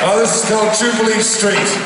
This is called Jubilee Street.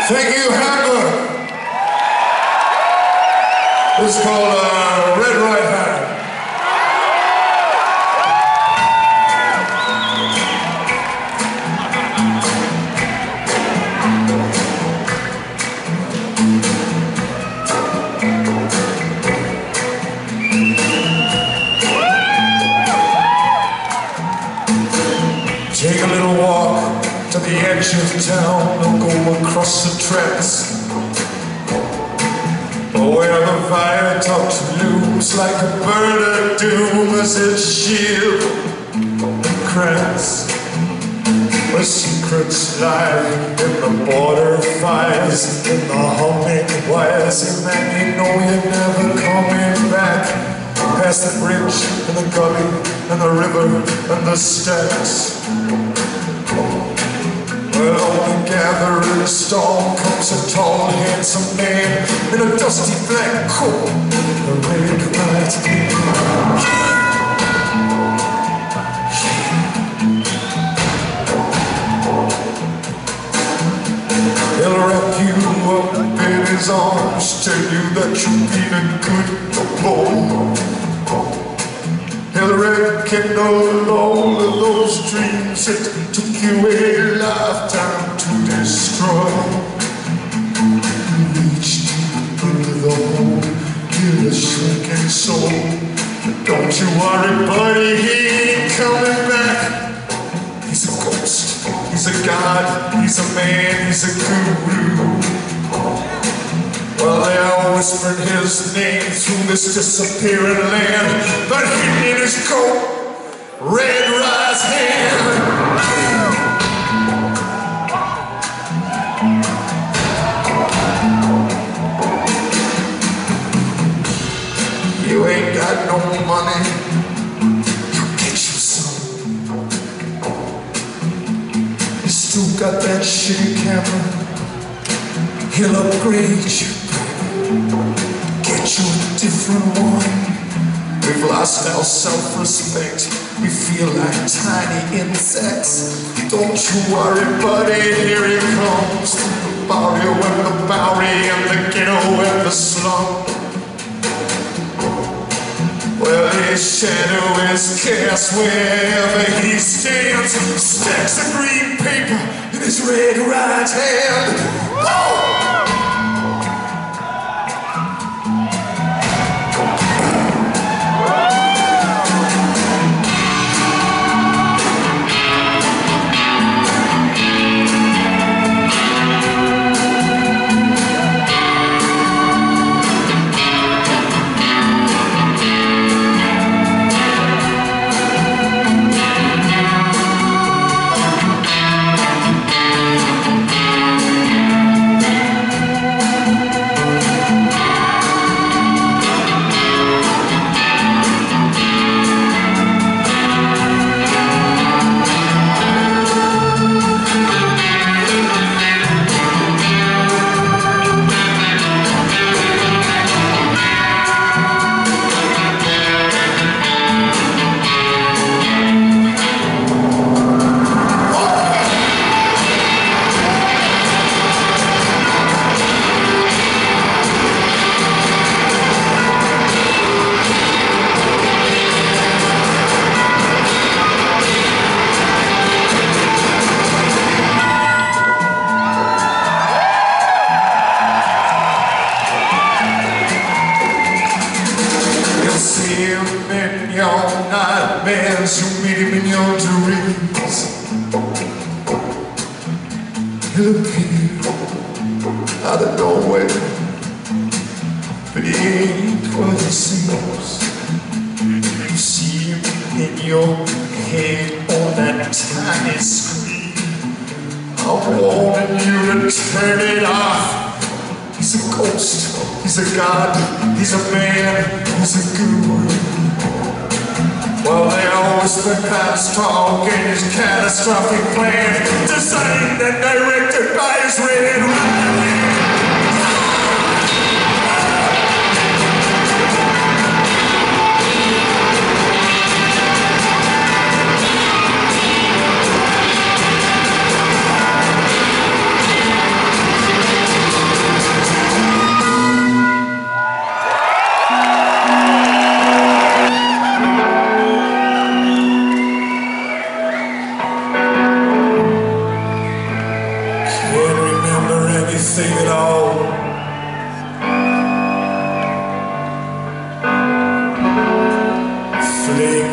Thank you, Hamburg. This is called Red Right Hand. Take a little walk to the edge of town and go across the tracks, where the viaduct looms like a bird of doom as it shields and cracks, where secrets lie in the border fires, in the humming wires, and then you know you're never coming back. Past the bridge and the gully and the river and the stacks. Well, on the gathering storm comes a tall, handsome man in a dusty black coat, a red right hand. He'll wrap you up in his arms, tell you that you've been a good boy. He'll rekindle all of those dreams that took you a lifetime to destroy. Reach deep into the hole, kill a shrinking soul. But don't you worry, buddy, he ain't coming back. He's a ghost, he's a god, he's a man, he's a guru. Well, they are whispering his name through this disappearing land, but hidden in his coat, Red Right Hand. You ain't got no money, I'll get you some. You still got that shitty camera, he'll upgrade you. Get you a different one. We've lost our self-respect. We feel like tiny insects. Don't you worry, buddy, here he comes. The barrio and the Bowery and the ghetto and the slum. Well, his shadow is cast wherever he stands. Stacks of green paper in his red right hand. Whoa! In your nightmares, you meet him in your dreams. He'll appear out of nowhere, but he ain't what he seems. You see him in your head on that tiny screen. I'm warning you to turn it off. He's a ghost, he's a god, he's a man, he's a guru. Well, they always been past talk in his catastrophic plan, designed and directed by his red right hand.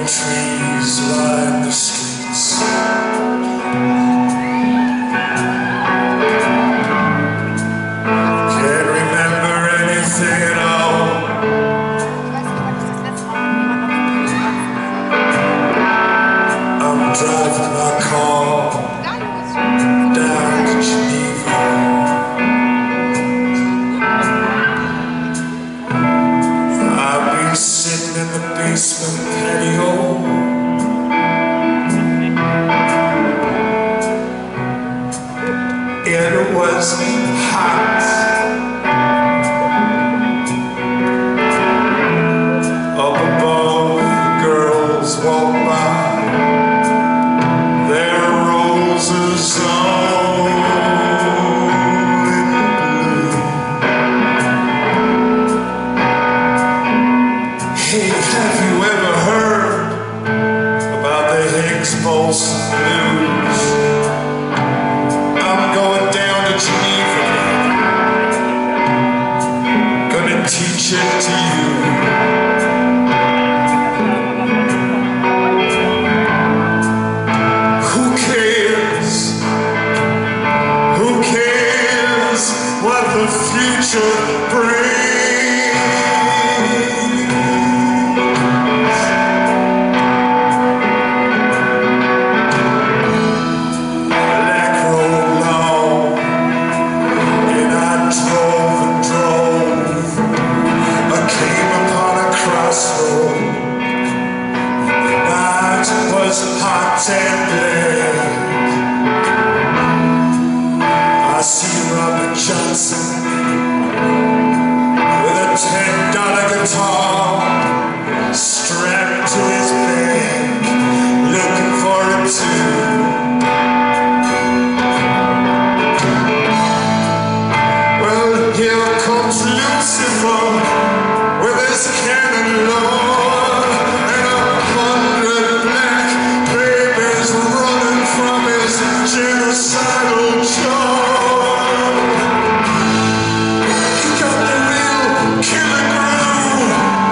trees line the streets. Can't remember anything at all. I'm driving my car down to Geneva. I've been sitting in the basement patio, it was hot. Up above, girls walk by, their roses all in bloom. Hey, have you ever heard about the Higgs-Boson blues? I'm going down to Geneva, gonna teach it to you. Who cares? Who cares what the future brings? Hot and late. I see Robert Johnson with a $10 guitar strapped to his back, looking for a tune. Well, here comes Lucifer with his cannon load and 100 black running from his genocidal jaw. He got the real killer groove.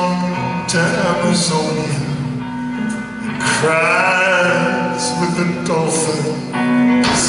song to Amazonia, cries with the dolphins.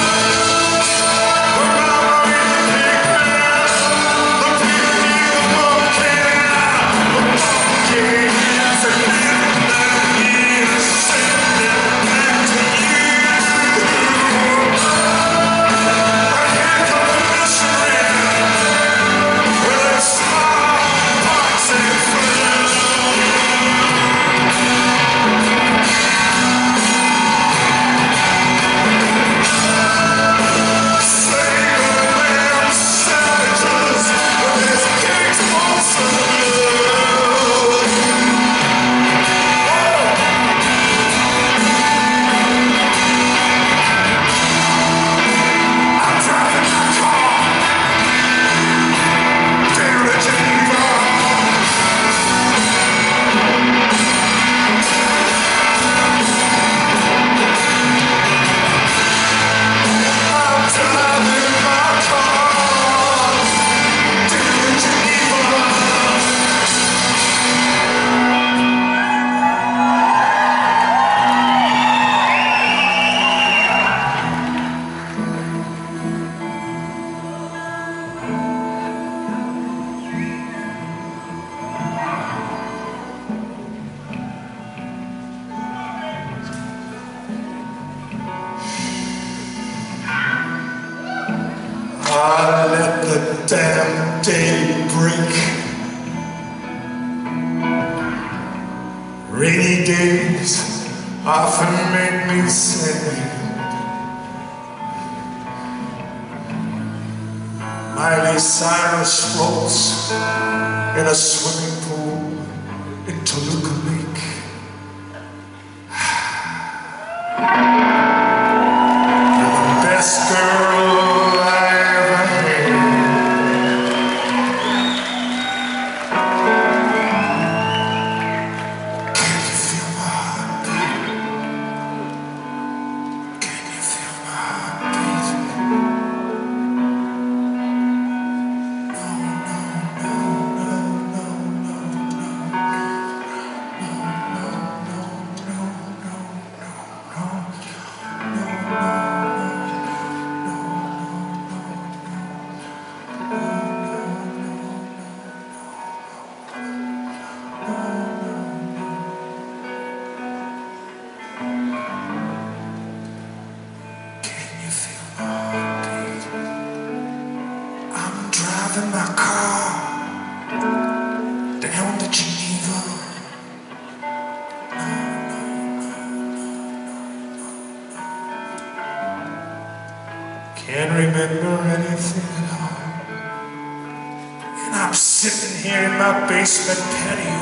I let the damn day break. Rainy days often make me sad. Miley Cyrus floats in a swimming pool in Toluca Lake. You're the best girl I ever had. Can you feel my heartbeat? Can you feel my heartbeat? Driving my car down to Geneva. Can't remember anything at all. And I'm sitting here in my basement patio.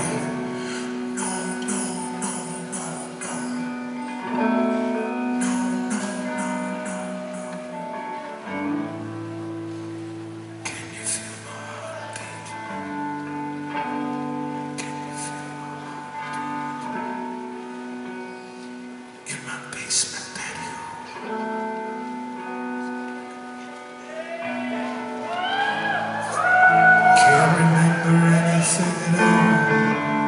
Basement patio. Can't remember anything at all.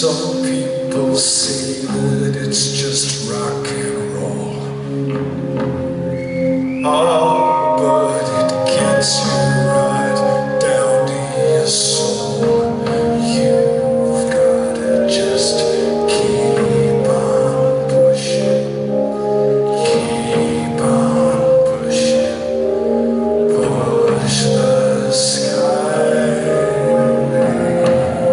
Some people say that it's just rock and roll. Oh, but it gets you right down to your soul. You've gotta just keep on pushing, keep on pushing, push the sky away.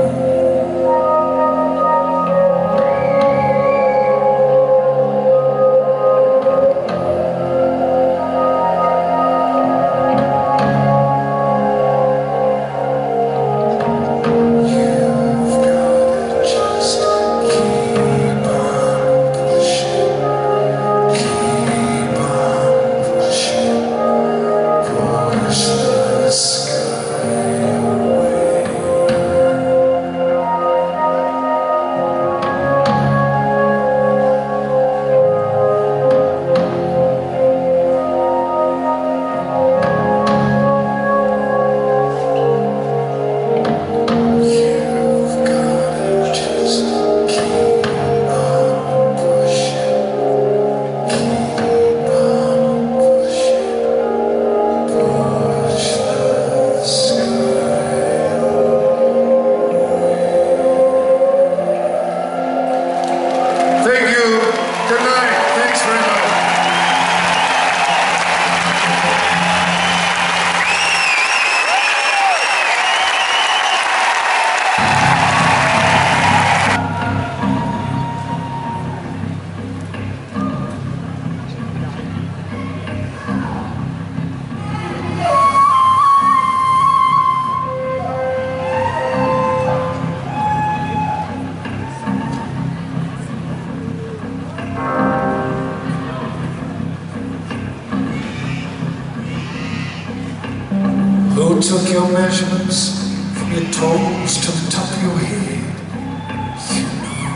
Who took your measurements from your toes to the top of your head? You know.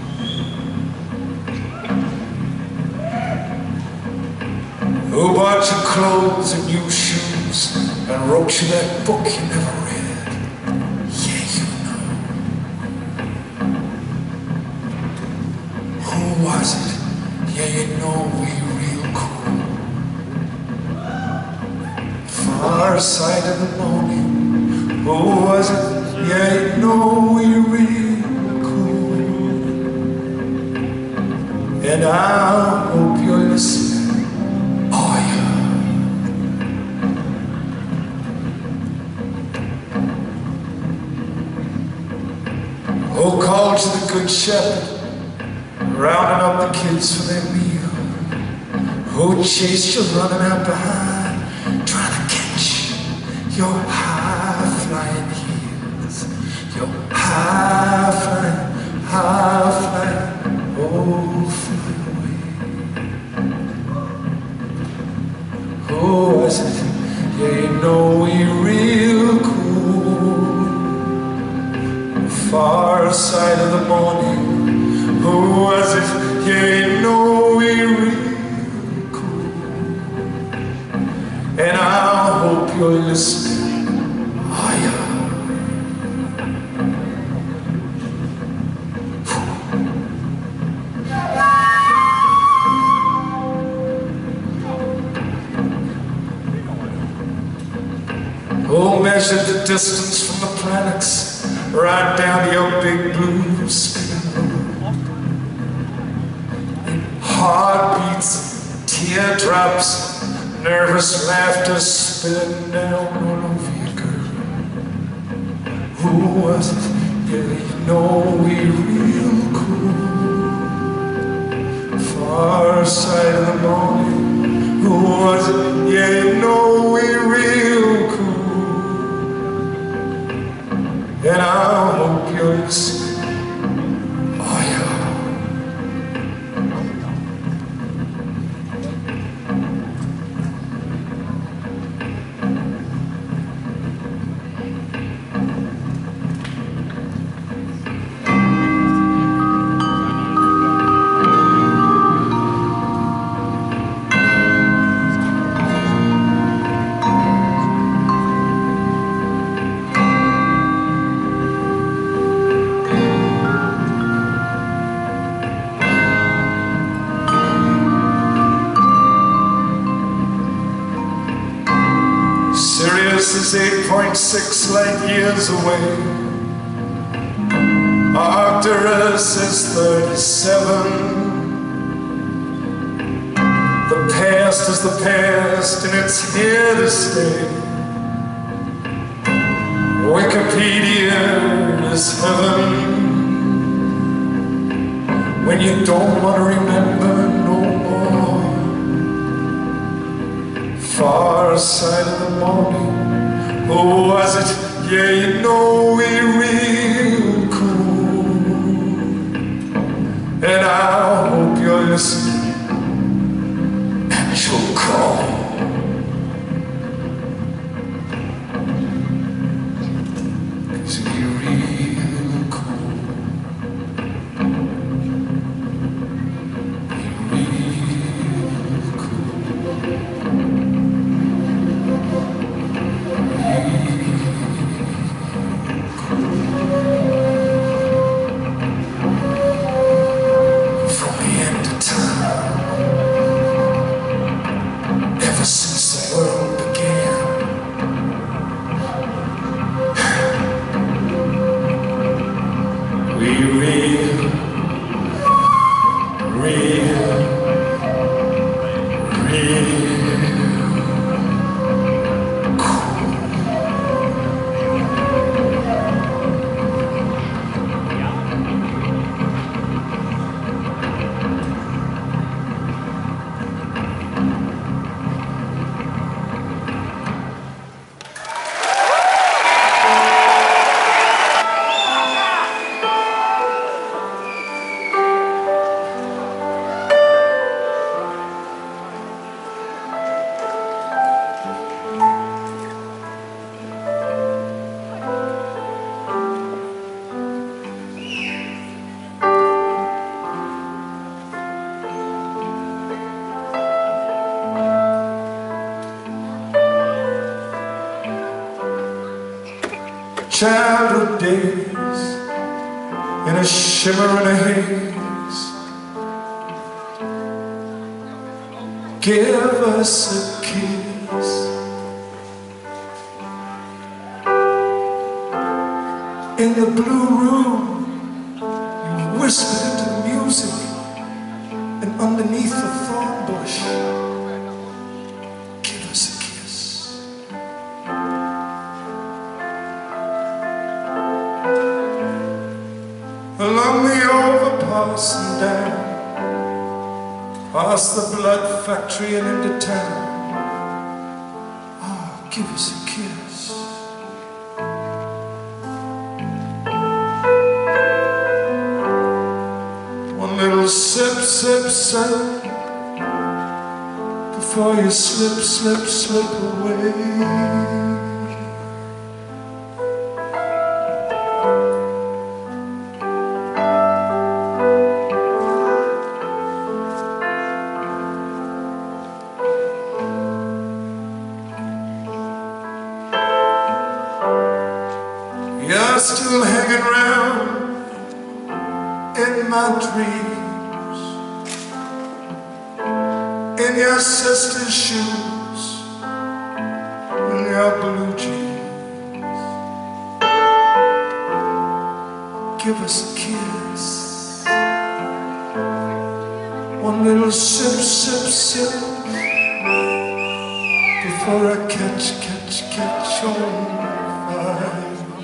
Who bought you clothes and new shoes and wrote you that book you never read? Yeah, you know. Who was it? Yeah, you know we real cool. Far side of the morning. Who was it? Yeah, you know we real cool. And I hope you're listening. Oh yeah. Who called you the good shepherd, rounding up the kids for their meal? Who chased you running out behind, trying to catch your high-flying heels, your high-flying, oh, fly away. Who was it? Yeah, you know we real cool. Far side of the morning. Who was it? Yeah, you know we real cool. And I hope you're listening. Oh yeah. Who measured the distance from the planets right down to your big blue spinning room? Heartbeats, teardrops, nervous laughter spilling down all over you, girl. Who was it? Yeah, you know we real cool. Far side of the morning. Who was it? Yeah, you know we real cool. And I hope you're listening. Oh yeah. is 8.6 light years away. Arcturus is 37. The past is the past, and it's here to stay. Wikipedia is heaven when you don't want to remember no more. Far side of the morning, oh was it? Yeah, you know we real cool. And I hope you're listening and you'll call. Childhood days in a shimmer and a haze, give us a kiss. In the blue room, you whispered into the music, and underneath the thorn bush, give us a kiss. Along the overpass and down, past the blood factory and into town. Oh, give us a kiss. One little sip, sip, sip, before you slip, slip, slip away. You're still hanging around in my dreams, in your sister's shoes, in your blue jeans. Give us a kiss. One little sip, sip, sip, before I catch on fire.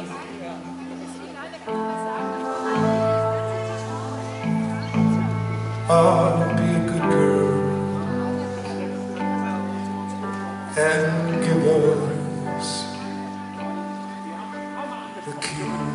I'll be a good girl and give us the kiss.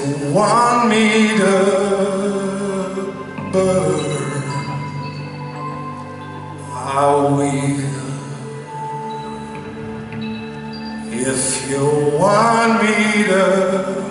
want me to burn, I will. If you want me to